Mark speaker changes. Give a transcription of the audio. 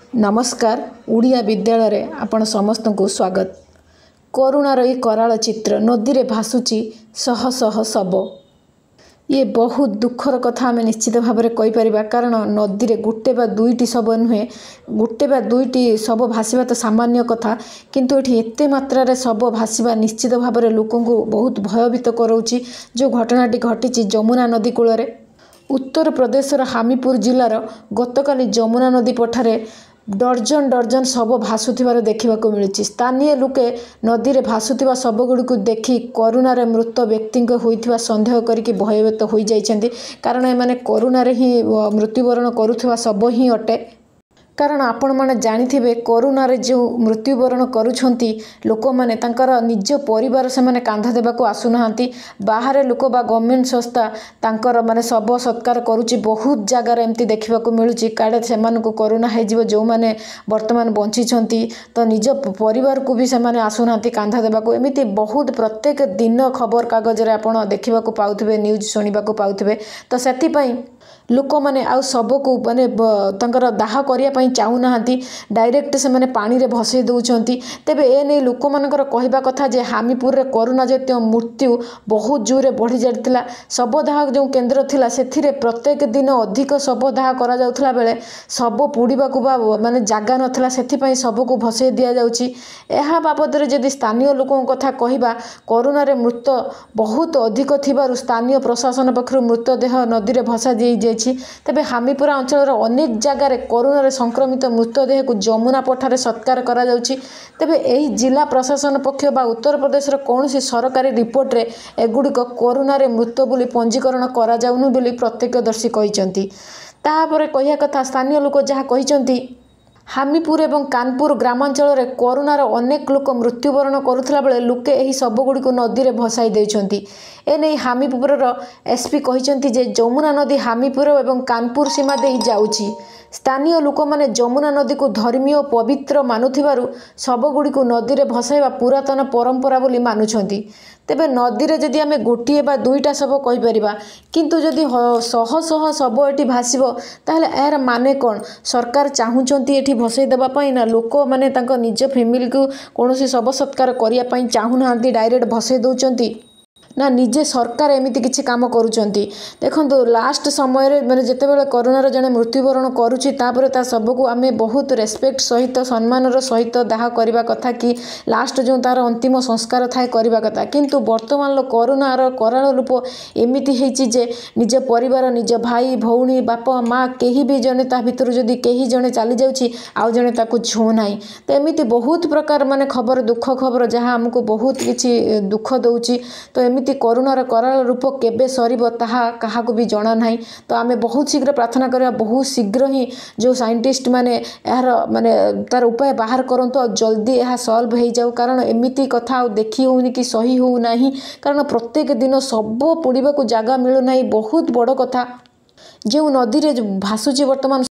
Speaker 1: नमस्कार उड़िया विद्यालय रे आपण समस्त को स्वागत। करुणार ये कराल चित्र नदी रे भासुची शह शह शब। ये बहुत दुखर कथा आम निश्चित भाव में कहीपर कारण नदी रे गोटे बा दुईटी शब नुहे गोटे बा दुईटी शब भाषा तो सामान्य कथा किंतु ये एते मात्रा रे शब भाषा निश्चित भाव में लोक बहुत भयभीत कराऊँच। जो घटनाटी घटी जमुना नदी कूल उत्तर प्रदेशर हामीपुर जिलार गतकाली जमुना नदी पठारे डर्जन डर्जन शब भासुथिबार देखा मिलूँ। स्थानीय लोके नदी में भासुथिबा शबगुड़ी देखि करुणार मृत व्यक्ति होइथिबा संदेह करके भयभीत हो जाइछन्ति कारण एमाने करुणार ही मृत्युवरण करुथिबा शब ही अटे। कारण आपण माने जानिथिबे करुणार जो मृत्युवरण करुछन्ति लोक माने तांकर निज परिवार से माने कांधा देबाको आसुनाहांती। बाहर लोक बा गवर्नमेंट संस्था तांकर माने शब सत्कार करुछि। बहुत जगार एमती देखिबाको मिलुछि काडे सेमानकु करुणा हेजिबो जो माने वर्तमान बंचिछन्ति तो निज परिवार को भी से माने आसुनाहांती कांधा देबाको। एमिति बहुत प्रत्येक दिन खबर कागज रे आपण देखिबाको पाउथिबे न्यूज सुनिबाको पाउथिबे। तो सेति पई लोक मैंने आउ सब को माने तंकर दाह करिया पई चाहूनाहांती डायरेक्ट से माने पानी रे भसई दउछन्ती। तेबे ए नै लोक मानकर कहबा कथा जे हामीपुर रे करुणा जत्य मृत्यु बहुत जोरे बढ़ी जाइतिला। शव दाह जो केन्द्र थिला सेथिरे प्रत्येक दिन अधिक शव दाह करा जाउथला बेले शव पुड़ीबाकू बा माने जागा नथिला सेथि पई शव को भसई दिया जाउची। एहा बाबद रे जदि स्थानीय लोकन कथा कहबा करुणा रे मृत बहुत अधिक थिबारु स्थानीय प्रशासन पक्षरु मृतदेह नदी रे भसा दिए तेबे हामीपुरा अंचल अनेक जगार करुणार संक्रमित मृतदेह को जमुना पठारे सत्कार करा जाउछि। तेबे एही जिला प्रशासन पक्ष बा उत्तर प्रदेश कौन सरकारी रिपोर्ट रे एगुड़िक करुणार मृत बोली पंजीकरण करा जाउनु बोली प्रत्यक्षदर्शी कहिसंती। ताहापर कहिया कथा स्थानीय लोक जहाँ कहिसंती हामीपुर एवं कानपुर ग्रामांचल रे करुणार अनेक लोक मृत्युवरण करुथला बेले लोके एही शबगुड़ी को नदी रे भसाई देइछंती। एने हामीपुर एसपी कहिसंती जे जमुना नदी हामीपुर एवं कानपुर सीमा दे जाउची। स्थानीय लोक माने जमुना नदी को धर्मीय और पवित्र मानुथिबारु शबगुड़ी को नदी रे भसाइबा पुरातन परंपरा बोली मानुछंती। तेबे नदी रे जदि आमे गोटिए बा दुईटा शब कहि परिबा किंतु जदि शह शह शब एठी भासिबो ताहले एहर माने कोन सरकार चाहुचंती एठी भसई देबा पई ना लोक माने तांको निज फैमिली को कोनोसी शब सत्कार करिया पई चाहुनाहांती डायरेक्ट भसई दउचंती ना निजे सरकार एमिति किछि काम करूचंती। देखंतु लास्ट समय रे माने जेतेबेले करुणार जने मृत्युवरण करूछि तापरे ता सबको आमे बहुत रेस्पेक्ट सहित सम्मानर सहित दाह करबा कथा कि लास्ट जो तार अंतिम संस्कार थाए करबा कथा किंतु वर्तमान लो करुणार कराल रूप एमिति हेछि जे निज परिवार निज भाई भौणी बापा माँ केही भी जने ता भितर जदि केही जने चली जाउछि आउ जने ताकू छू नाही। तो एमिति बहुत प्रकार माने खबर दुख खबर जहाँ हमको बहुत किछि दुख दउछि। तो एमिति करुणार कराल रूप केबे सरीबो ताहा काहाकू भी जणा नाही। तो आमे बहुत शीघ्र प्रार्थना करिया बहुत शीघ्र ही जो साइंटिस्ट माने यार माने तार उपाय बाहर करंतो जल्दी यह सॉल्व हो जाऊ कारण एमिति कथा देखी होउनी कि सही हो नाही कारण प्रत्येक दिन सब पुड़ीबा को जगह मिलु नाही। बहुत बड़ कथा जो नदी रे भासुची वर्तमान